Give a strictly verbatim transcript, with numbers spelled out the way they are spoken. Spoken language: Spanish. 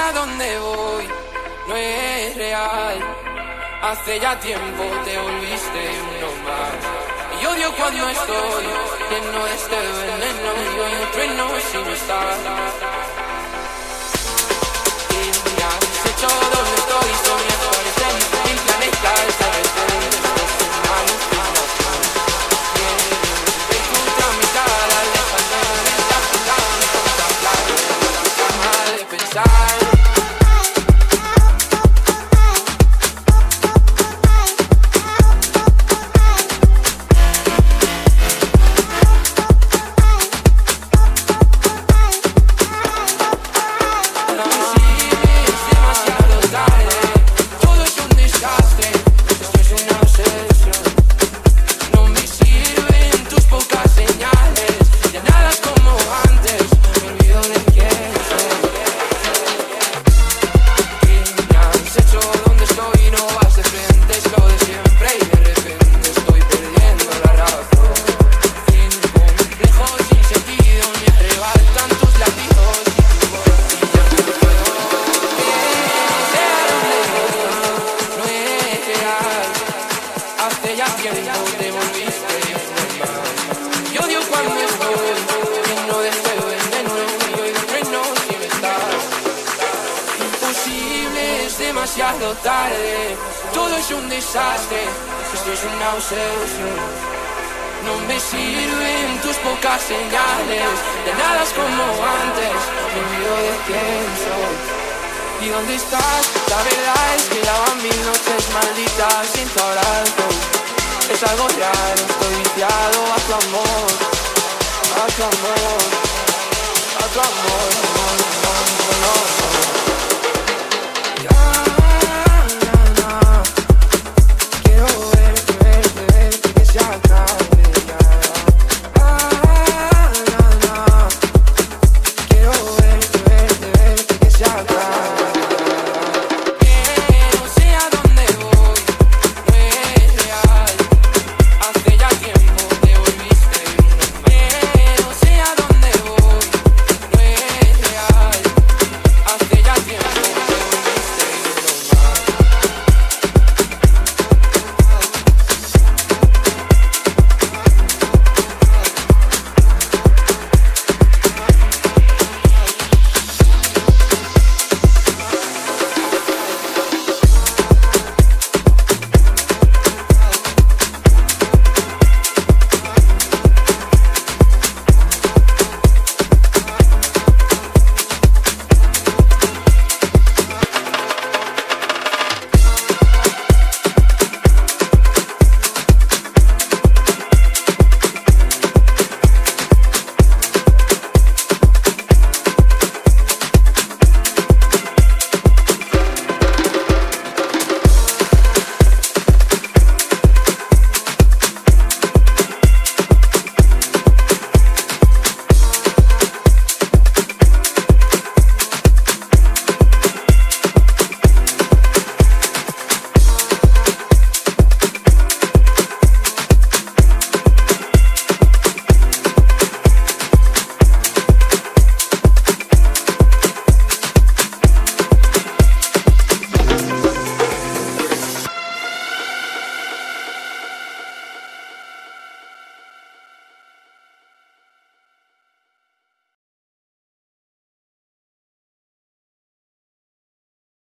a dónde voy no es real. Hace ya tiempo te volviste uno más. Y odio cuando estoy lleno de este veneno. Y hoy un trueno si no estás. ¿Qué me has hecho? ¿Dónde estoy? Soy mejor en el planeta. Esta vez te estos humanos que no son. Quiero ver tu tramitar, alejandro de esta jugada. Contemplar la cama de pensar. Demasiado tarde, todo es un desastre, esto es una obsesión. No me sirven tus pocas señales, de nada es como antes, me olvido de quién soy. ¿Y dónde estás? La verdad es que ya van mil noches malditas sin tu abrazo. Es algo raro, estoy viciado a tu amor, a tu amor, a tu amor, amor, amor, amor, amor.